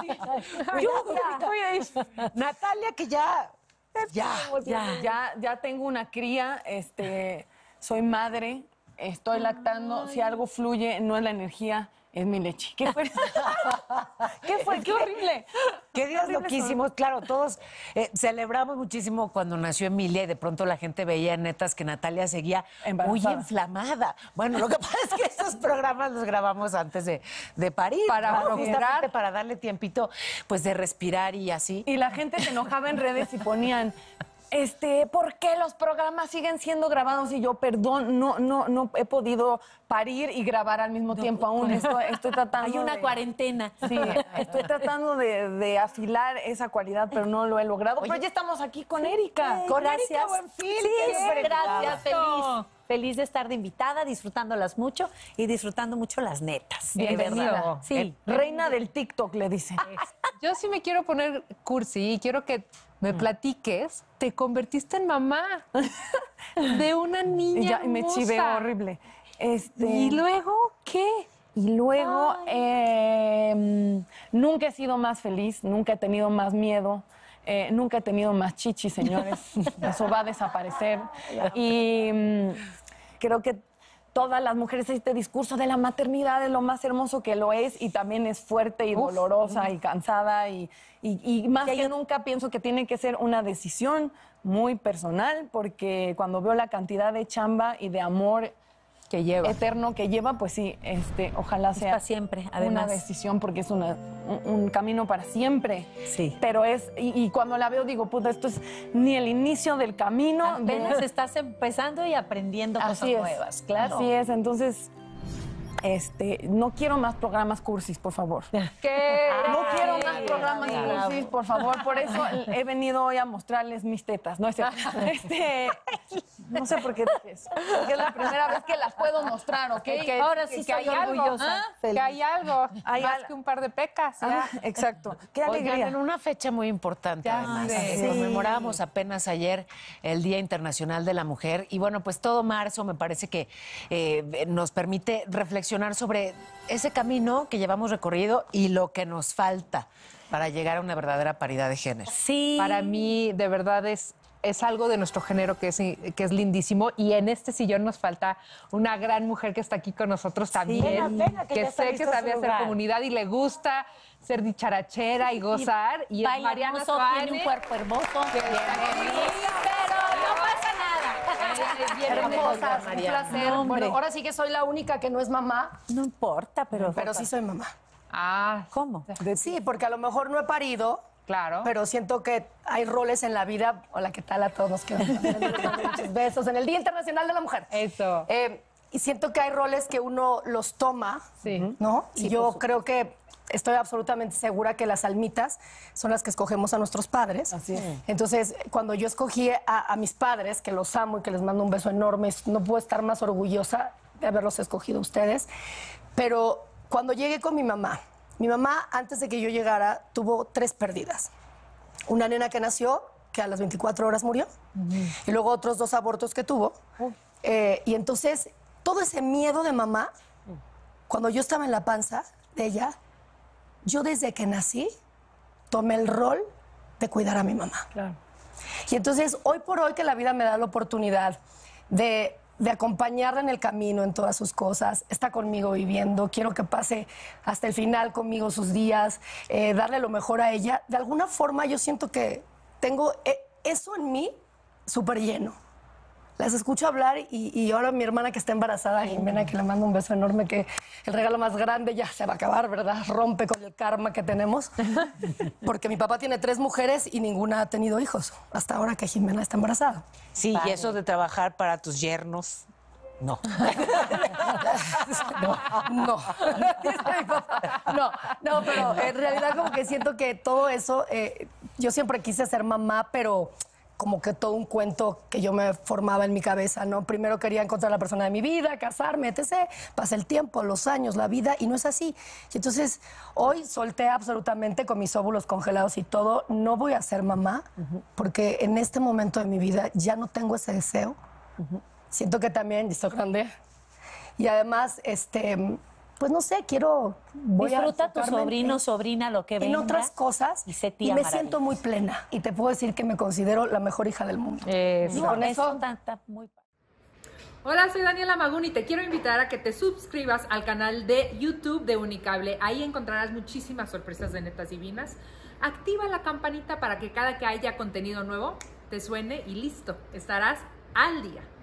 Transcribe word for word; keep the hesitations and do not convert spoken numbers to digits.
Yo, Natalia, que ya, ya, ya, ya, ya tengo una cría, este, soy madre, estoy lactando. Si algo fluye, no es la energía, es mi leche. ¿Qué fue? ¿Qué fue? ¡Qué horrible! ¡Qué días loquísimos! Claro, todos eh, celebramos muchísimo cuando nació Emilia y de pronto la gente veía netas que Natalia seguía muy inflamada. Bueno, lo que pasa es que estos programas los grabamos antes de, de parir. Para ¿no? procurar. Para darle tiempito, pues, de respirar y así. Y la gente se enojaba en redes y ponían... Este, ¿por qué los programas siguen siendo grabados? Y yo, perdón, no, no, no he podido parir y grabar al mismo no, tiempo aún. Estoy, estoy tratando Hay una de, cuarentena. Sí, estoy tratando de, de afilar esa cualidad, pero no lo he logrado. Oye, pero ya estamos aquí con Erika. Sí, con gracias. Erika Buenfil. Sí, gracias, feliz. Feliz de estar de invitada, disfrutándolas mucho y disfrutando mucho las netas. Bienvenida. Sí. El, reina del TikTok, le dicen. Yo sí me quiero poner cursi y quiero que me platiques. Te convertiste en mamá de una niña y ya, y me hermosa. chivé horrible. Este... ¿Y luego qué? Y luego, eh, nunca he sido más feliz, nunca he tenido más miedo. Eh, nunca he tenido más chichi, señores. Eso va a desaparecer. Y mm, creo que todas las mujeres, este discurso de la maternidad es lo más hermoso que lo es y también es fuerte y Uf. dolorosa y cansada. Y, y, y más que nunca pienso que tiene que ser una decisión muy personal, porque cuando veo la cantidad de chamba y de amor que lleva. eterno que lleva, pues sí, este, ojalá sea para siempre, además. una decisión, porque es una, un, un camino para siempre. Sí. Pero es, y, y cuando la veo digo, puta, esto es ni el inicio del camino. Apenas de... estás empezando y aprendiendo cosas Así es, nuevas, claro. Así es, entonces... Este, no quiero más programas cursis, por favor. ¿Qué? No Ay, quiero más programas bravo. cursis, por favor. Por eso he venido hoy a mostrarles mis tetas. No, es cierto. Este, no sé por qué dije eso. Porque es la primera vez que las puedo mostrar, ¿ok? Que, Ahora que, sí que soy hay algo, orgullosa. ¿ah? Que hay algo, Hay más al- que un par de pecas. Ah, ya. exacto. Qué Oigan, alegría. en una fecha muy importante, Ya además. sé. Sí. Conmemorábamos apenas ayer el Día Internacional de la Mujer. Y bueno, pues todo marzo me parece que eh, nos permite reflexionar sobre ese camino que llevamos recorrido y lo que nos falta para llegar a una verdadera paridad de género. Sí. Para mí, de verdad, es, es algo de nuestro género que es, que es lindísimo. Y en este sillón nos falta una gran mujer que está aquí con nosotros también. Venga, venga, que que ya está sé que listo sabe su hacer lugar. comunidad y le gusta ser dicharachera y gozar. Y, es Baila Mariana hermoso, Suárez. tiene un cuerpo hermoso. Que está feliz, Pero no pasa nada. Es bien Hermosa, hermosa, un placer. No, hombre. Bueno, ahora sí que soy la única que no es mamá, No importa, pero... pero sí soy mamá. Ah, ¿Cómo? Sí, porque a lo mejor no he parido, claro. pero siento que hay roles en la vida. Hola, ¿qué tal a todos? Que muchos besos en el Día Internacional de la Mujer. Eso. Eh, y siento que hay roles que uno los toma, Sí. ¿no? Y yo creo que estoy absolutamente segura que las almitas son las que escogemos a nuestros padres. Así es. Entonces, cuando yo escogí a, a mis padres, que los amo y que les mando un beso enorme, no puedo estar más orgullosa de haberlos escogido a ustedes. Pero cuando llegué con mi mamá, mi mamá, antes de que yo llegara, tuvo tres pérdidas. Una nena que nació, que a las veinticuatro horas murió, y luego otros dos abortos que tuvo. Eh, y entonces, todo ese miedo de mamá, cuando yo estaba en la panza de ella, yo desde que nací tomé el rol de cuidar a mi mamá. Claro. Y entonces, hoy por hoy que la vida me da la oportunidad de, de acompañarla en el camino, en todas sus cosas, está conmigo viviendo, quiero que pase hasta el final conmigo sus días, eh, darle lo mejor a ella. De alguna forma yo siento que tengo eh, eso en mí súper lleno. Las escucho hablar y, y ahora mi hermana que está embarazada, Jimena, que le mando un beso enorme, que el regalo más grande ya se va a acabar, ¿verdad? Rompe con el karma que tenemos. Porque mi papá tiene tres mujeres y ninguna ha tenido hijos, hasta ahora que Jimena está embarazada. Sí, y eso de trabajar para tus yernos, no. No, no. No, no, pero en realidad como que siento que todo eso, eh, yo siempre quise ser mamá, pero como que todo un cuento que yo me formaba en mi cabeza, ¿no? Primero quería encontrar a la persona de mi vida, casarme, etcétera. Pasa el tiempo, los años, la vida, y no es así. Y entonces, hoy solté absolutamente con mis óvulos congelados y todo. No voy a ser mamá, porque en este momento de mi vida ya no tengo ese deseo. Siento que también, ya estoy grande, y además, este, pues no sé, quiero... Voy Disfruta a tu enfocarme sobrino, en- sobrina, lo que en venga. otras cosas y sé y tía me maravilla. siento muy plena. Y te puedo decir que me considero la mejor hija del mundo. Eso. Y con Eso eso... está, está muy padre. Hola, soy Daniela Magún y te quiero invitar a que te suscribas al canal de YouTube de Unicable. Ahí encontrarás muchísimas sorpresas de netas divinas. Activa la campanita para que cada que haya contenido nuevo te suene y listo, estarás al día.